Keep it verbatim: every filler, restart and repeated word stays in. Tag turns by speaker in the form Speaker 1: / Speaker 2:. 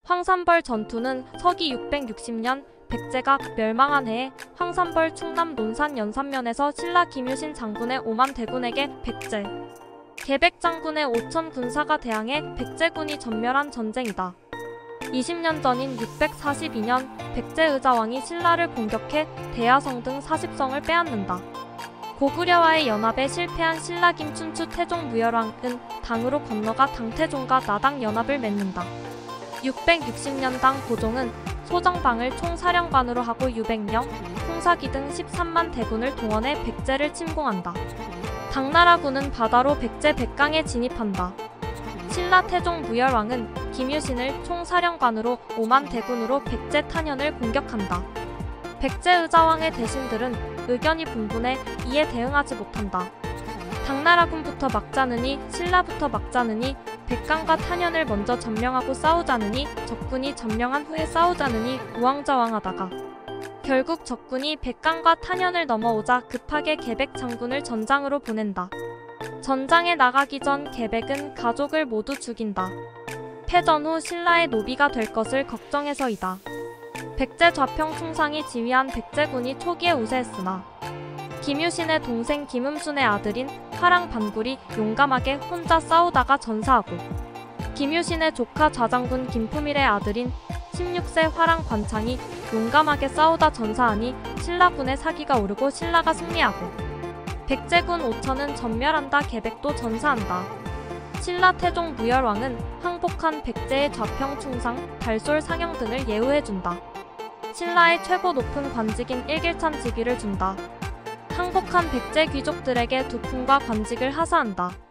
Speaker 1: 황산벌 전투는 서기 육백육십 년 백제가 멸망한 해에 황산벌 충남 논산 연산면에서 신라 김유신 장군의 오만 대군에게 백제 계백 장군의 오천 군사가 대항해 백제군이 전멸한 전쟁이다. 이십 년 전인 육백사십이 년 백제 의자왕이 신라를 공격해 대야성 등 사십 성을 빼앗는다. 고구려와의 연합에 실패한 신라 김춘추 태종 무열왕은 당으로 건너가 당태종과 나당 연합을 맺는다. 육백육십 년당 고종은 소정방을 총사령관으로 하고 유백령, 홍사기 등 십삼만 대군을 동원해 백제를 침공한다. 당나라군은 바다로 백제 백강에 진입한다. 신라 태종 무열왕은 김유신을 총사령관으로 오만 대군으로 백제 탄현을 공격한다. 백제 의자왕의 대신들은 의견이 분분해 이에 대응하지 못한다. 당나라군부터 막자느니 신라부터 막자느니 백강과 탄현을 먼저 점령하고 싸우자느니 적군이 점령한 후에 싸우자느니 우왕좌왕하다가 결국 적군이 백강과 탄현을 넘어오자 급하게 계백 장군을 전장으로 보낸다. 전장에 나가기 전 계백은 가족을 모두 죽인다. 패전 후 신라의 노비가 될 것을 걱정해서이다. 백제 좌평 충상이 지휘한 백제군이 초기에 우세했으나 김유신의 동생 김음순의 아들인 화랑 반굴이 용감하게 혼자 싸우다가 전사하고 김유신의 조카 좌장군 김품일의 아들인 십육 세 화랑 관창이 용감하게 싸우다 전사하니 신라군의 사기가 오르고 신라가 승리하고 백제군 오천은 전멸한다. 계백도 전사한다. 신라 태종 무열왕은 항복한 백제의 좌평 충상, 달솔 상영 등을 예우해준다. 신라의 최고 높은 관직인 일길찬 직위를 준다. 항복한 백제 귀족들에게 두품과 관직을 하사한다.